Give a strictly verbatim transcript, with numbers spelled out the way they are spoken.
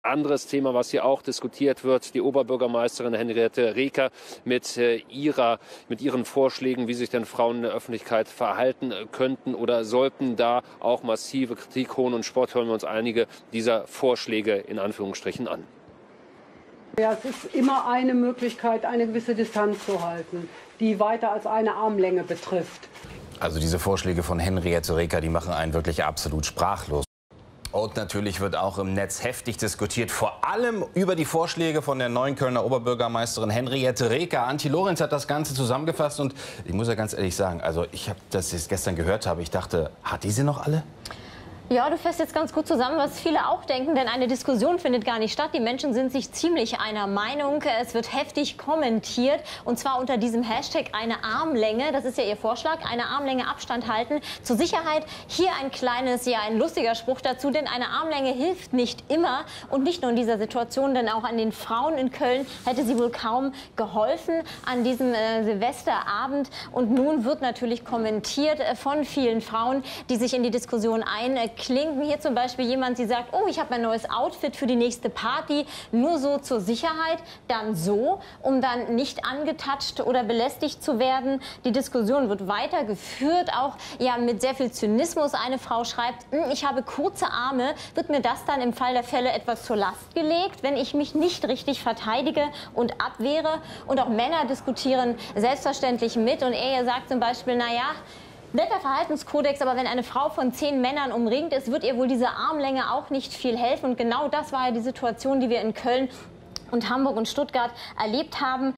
anderes Thema, was hier auch diskutiert wird. Die Oberbürgermeisterin Henriette Reker mit, äh, ihrer, mit ihren Vorschlägen, wie sich denn Frauen in der Öffentlichkeit verhalten könnten oder sollten. Da auch massive Kritik. Hohn und Spott, hören wir uns einige dieser Vorschläge in Anführungsstrichen an. Ja, es ist immer eine Möglichkeit, eine gewisse Distanz zu halten, die weiter als eine Armlänge betrifft. Also diese Vorschläge von Henriette Reker, die machen einen wirklich absolut sprachlos. Und natürlich wird auch im Netz heftig diskutiert, vor allem über die Vorschläge von der neuen Kölner Oberbürgermeisterin Henriette Reker. Antje Lorenz hat das Ganze zusammengefasst und ich muss ja ganz ehrlich sagen, also ich habe das jetzt gestern gehört habe, ich dachte, hat die sie noch alle? Ja, du fasst jetzt ganz gut zusammen, was viele auch denken, denn eine Diskussion findet gar nicht statt. Die Menschen sind sich ziemlich einer Meinung. Es wird heftig kommentiert und zwar unter diesem Hashtag eine Armlänge. Das ist ja ihr Vorschlag, eine Armlänge Abstand halten. Zur Sicherheit hier ein kleines, ja ein lustiger Spruch dazu, denn eine Armlänge hilft nicht immer und nicht nur in dieser Situation, denn auch an den Frauen in Köln hätte sie wohl kaum geholfen an diesem äh, Silvesterabend. Und nun wird natürlich kommentiert äh, von vielen Frauen, die sich in die Diskussion ein Klinken. Hier zum Beispiel jemand, die sagt, oh, ich habe ein neues Outfit für die nächste Party, nur so zur Sicherheit, dann so, um dann nicht angetatscht oder belästigt zu werden. Die Diskussion wird weitergeführt, auch ja mit sehr viel Zynismus. Eine Frau schreibt, ich habe kurze Arme, wird mir das dann im Fall der Fälle etwas zur Last gelegt, wenn ich mich nicht richtig verteidige und abwehre? Und auch Männer diskutieren selbstverständlich mit und er sagt zum Beispiel, naja, netter Verhaltenskodex, aber wenn eine Frau von zehn Männern umringt ist, wird ihr wohl diese Armlänge auch nicht viel helfen. Und genau das war ja die Situation, die wir in Köln und Hamburg und Stuttgart erlebt haben.